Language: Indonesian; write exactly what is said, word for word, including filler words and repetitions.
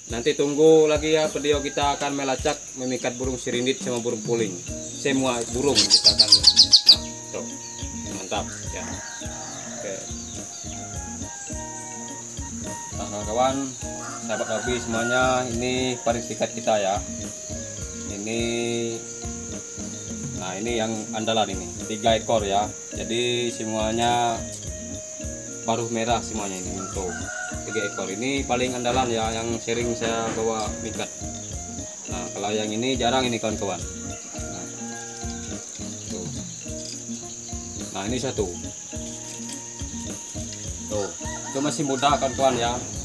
Nanti tunggu lagi ya video, kita akan melacak memikat burung sirindit sama burung puling. Semua burung kita akan. Nah, tuh. Mantap ya. Oke. Nah, kawan-kawan, sahabat hobi semuanya, ini paling tiket kita ya. Ini, nah ini yang andalan ini, tiga ekor ya. Jadi semuanya paruh merah semuanya ini untuk tiga ekor. Ini paling andalan ya, yang sering saya bawa mikat. Nah kalau yang ini jarang ini kawan-kawan. Nah, tuh. Nah ini satu tuh, itu masih muda kawan-kawan ya.